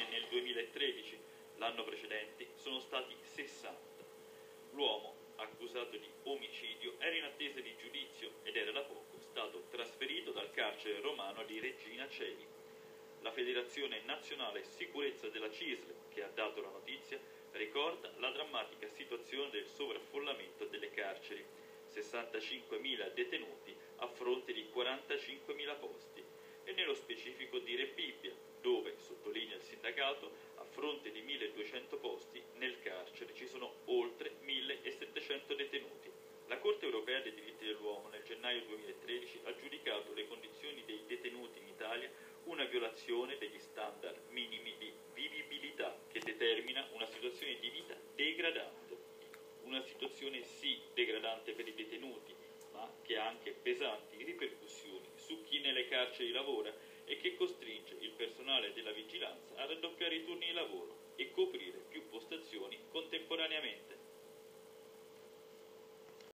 donne nel 2013, l'anno precedente sono stati 60. L'uomo, accusato di omicidio, era in attesa di giudizio ed era da poco stato trasferito dal carcere romano di Regina Coeli. La Federazione Nazionale Sicurezza della CISL, che ha dato la notizia, ricorda la drammatica situazione del sovraffollamento delle carceri, 65.000 detenuti a fronte di 45.000 posti, e nello specifico di Rebibbia, dove, sottolinea il sindacato, a fronte di 1.200 posti, nel carcere ci sono oltre 1.700 detenuti. La Corte europea dei diritti dell'uomo nel gennaio 2013 ha giudicato le condizioni dei detenuti in Italia una violazione degli standard minimi di vivibilità che determina una situazione di vita degradante. Una situazione sì degradante per i detenuti, ma che ha anche pesanti ripercussioni su chi nelle carceri lavora e che costringe il personale della vigilanza a raddoppiare i turni di lavoro e coprire più postazioni contemporaneamente.